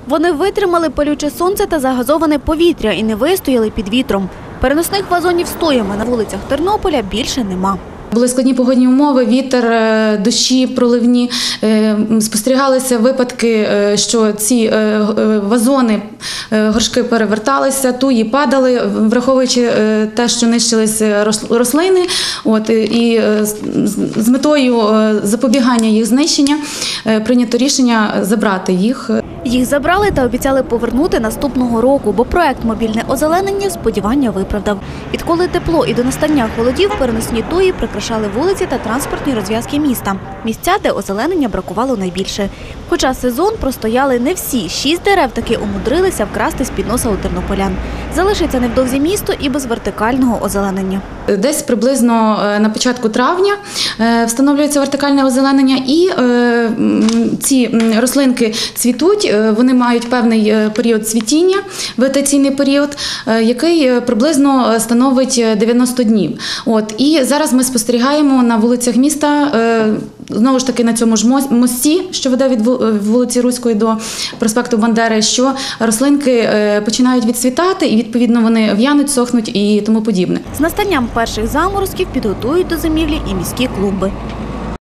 Вони витримали палюче сонце та загазоване повітря і не вистояли під вітром. Переносних вазонів з тоями на вулицях Тернополя більше нема. Були складні погодні умови, вітер, дощі проливні. Спостерігалися випадки, що ці вазони, горшки переверталися, туї падали, враховуючи те, що нищилися рослини. І з метою запобігання їх знищення прийнято рішення забрати їх. Їх забрали та обіцяли повернути наступного року, бо проект «Мобільне озеленення» сподівання виправдав. Відколи тепло і до настання холодів, переносні туї прикрашали вулиці та транспортні розв'язки міста. Місця, де озеленення бракувало найбільше. Хоча сезон простояли не всі, 6 дерев таки умудрилися вкрасти з-під носа у тернополян. Залишиться невдовзі місто і без вертикального озеленення. Десь приблизно на початку травня встановлюється вертикальне озеленення, і ці рослинки цвітуть, вони мають певний період цвітіння, вегетаційний період, який приблизно становить 90 днів. І зараз ми спостерігаємо на вулицях міста, знову ж таки на цьому ж мості, що веде від вулиці Руської до проспекту Бандери, що рослинки починають відцвітати і, відповідно, вони в'януть, сохнуть і тому подібне. З настанням перших заморозків підготують до зимівлі і міські клумби.